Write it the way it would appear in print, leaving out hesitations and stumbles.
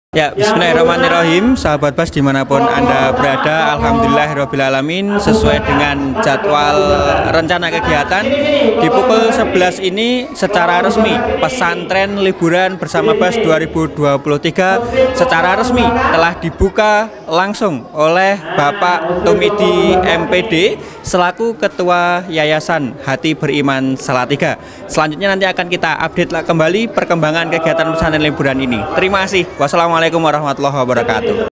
Ya, bismillahirrahmanirrahim, sahabat Bas dimanapun Anda berada, alhamdulillahirrahmanirrahim. Sesuai dengan jadwal rencana kegiatan, di pukul 11 ini secara resmi pesantren liburan bersama Bas 2023 secara resmi telah dibuka langsung oleh Bapak Tumidi MPD selaku Ketua Yayasan Hati Beriman Salatiga. Selanjutnya nanti akan kita update kembali perkembangan kegiatan pesantren liburan ini. Terima kasih. Wassalamualaikum warahmatullahi wabarakatuh.